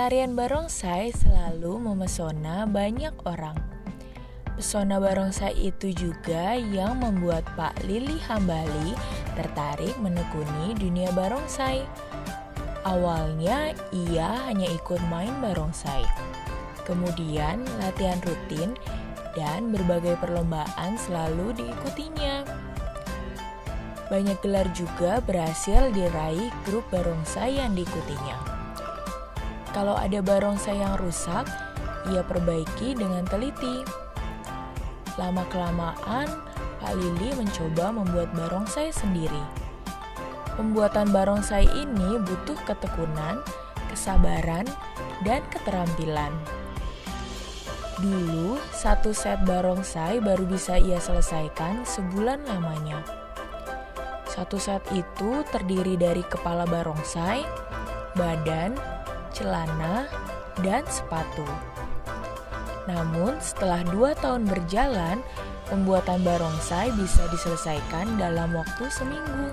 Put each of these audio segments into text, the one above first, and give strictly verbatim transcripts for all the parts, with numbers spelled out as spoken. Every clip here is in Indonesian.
Tarian barongsai selalu memesona banyak orang. Pesona barongsai itu juga yang membuat Pak Lili Hambali tertarik menekuni dunia barongsai. Awalnya ia hanya ikut main barongsai. Kemudian latihan rutin dan berbagai perlombaan selalu diikutinya. Banyak gelar juga berhasil diraih grup barongsai yang diikutinya. Kalau ada barongsai yang rusak, ia perbaiki dengan teliti. Lama-kelamaan, Pak Lili mencoba membuat barongsai sendiri. Pembuatan barongsai ini butuh ketekunan, kesabaran, dan keterampilan. Dulu, satu set barongsai baru bisa ia selesaikan sebulan lamanya. Satu set itu terdiri dari kepala barongsai, badan, celana, dan sepatu. Namun setelah dua tahun berjalan, pembuatan barongsai bisa diselesaikan dalam waktu seminggu.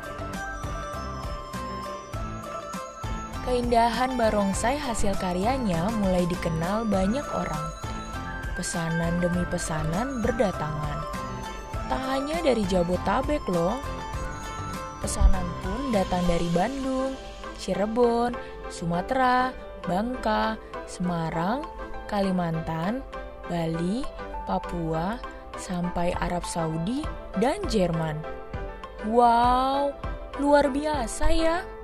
Keindahan barongsai hasil karyanya mulai dikenal banyak orang. Pesanan demi pesanan berdatangan. Tak hanya dari Jabotabek loh. Pesanan pun datang dari Bandung, Cirebon, Sumatera, Bangka, Semarang, Kalimantan, Bali, Papua, sampai Arab Saudi dan Jerman. Wow, luar biasa ya!